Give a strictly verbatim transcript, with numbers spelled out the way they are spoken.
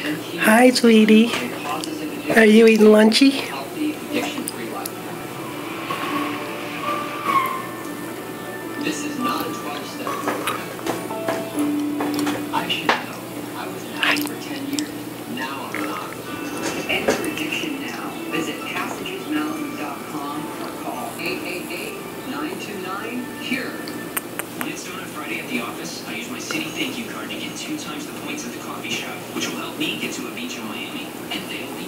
Hi, sweetie. Are you eating lunchy? This is not a twelve-step program. I should know. I was an addict for ten years. Now I'm not. End your addiction now. Visit passages mountain dot com or call eight eight eight, nine two nine, cure. When it's done on Friday at the office, I use my Citi Thank You card to get two times the points at the coffee shop, which will help me get to a beach in Miami. And they'll be